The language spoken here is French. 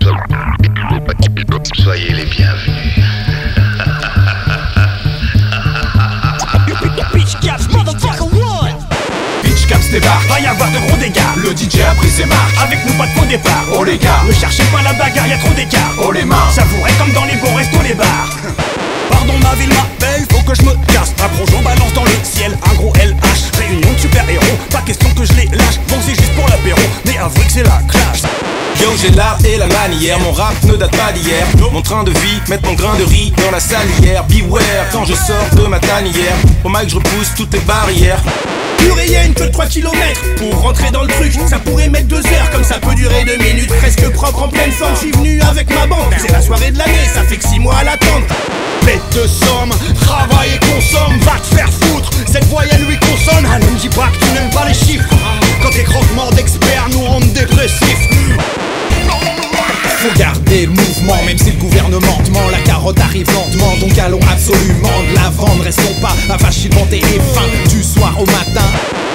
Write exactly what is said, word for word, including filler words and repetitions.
Soyez les bienvenus. Bitch Caps, motherfucker one. Bitch Caps débarque, Va y avoir de gros dégâts. le D J a pris ses marques. Avec nous pas de faux départ. Oh les gars, Ne cherchez pas la bagarre, y'a trop d'écart. oh les mains, Savourez comme dans les bons restos, les bars. Pardon ma ville m'appelle, faut que je me casse. Approche, on balance dans le ciel un gros L H. Réunion de super-héros, pas question que je les lâche. Bon c'est juste pour l'apéro, mais avouez que c'est la classe. Yo, j'ai l'art et la manière, mon rap ne date pas d'hier. Mon train de vie, mettre mon grain de riz dans la salière. Beware quand je sors de ma tanière. Au mic je repousse toutes les barrières. Purée, y'a une queue de trois kilomètres pour rentrer dans le truc. Ça pourrait mettre deux heures, comme ça peut durer deux minutes. Presque propre en pleine forme, je suis venu avec ma bande. C'est la soirée de l'année, ça fait que six mois à l'attendre. Bête de somme, travaille et consomme, va te faire foutre. Cette voyelle lui consonne, ah ne me dis pas que tu n'aimes pas les chiffres. Quand tes croquements d'experts nous rendent dépressifs. Faut garder le mouvement, même si le gouvernement te ment. La carotte arrive lentement, donc allons absolument de la vendre. Restons pas à et fin du soir au matin.